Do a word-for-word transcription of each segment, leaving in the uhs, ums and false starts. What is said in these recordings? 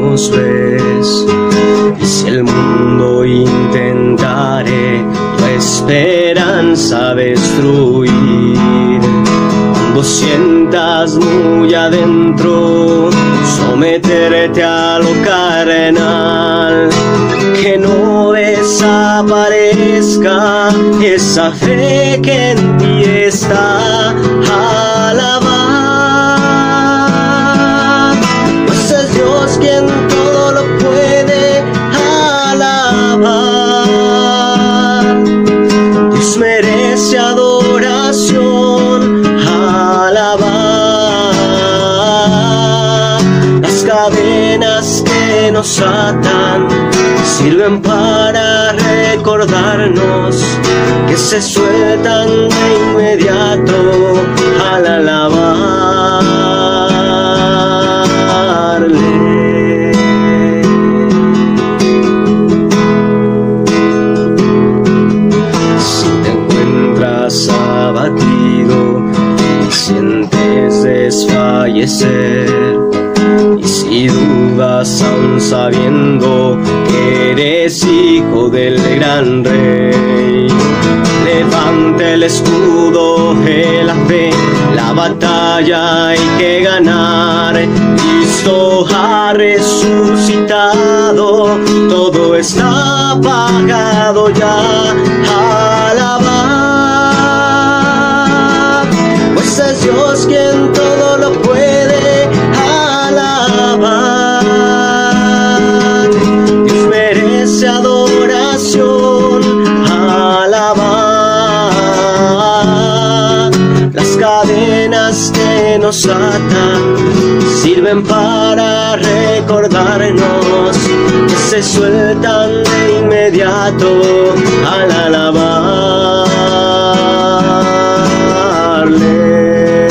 nos ves. Y si el mundo intentare tu esperanza destruir, cuando sientas muy adentro someterte a lo carnal, que no desaparezca esa fe que en ti está. Alabar, pues es Dios quien todo lo puede. Alabar, Dios merece adoración. Alabar, las cadenas que nos atan sirven para recordarnos que se sueltan de inmediato al alabarle. Si te encuentras abatido y sientes desfallecer, y si dudas aún sabiendo que eres hijo del gran rey, levante el escudo de la fe, la batalla hay que ganar. Cristo ha resucitado, todo está pagado ya. Alabar, pues es Dios quien todo lo puede. Alabar, Dios merece adoración. Alabar, las cadenas que nos atan sirven para recordarnos que se sueltan de inmediato al alabarle.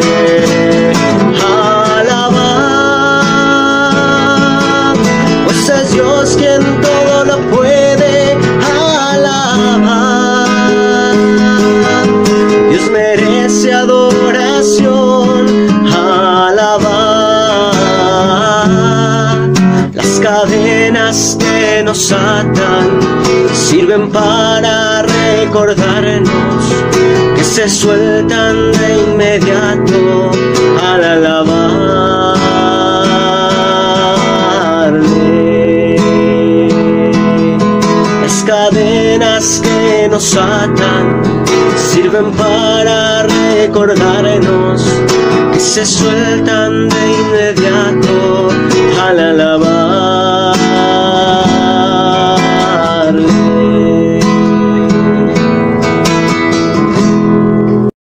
Alabar, pues es Dios quien todo lo puede. Alabar, Dios merece adoración. Alabar, las cadenas que nos atan sirven para recordarnos que se sueltan de inmediato al alabarle. Las cadenas que nos atan sirven para recordarnos que se sueltan de inmediato al alabarle.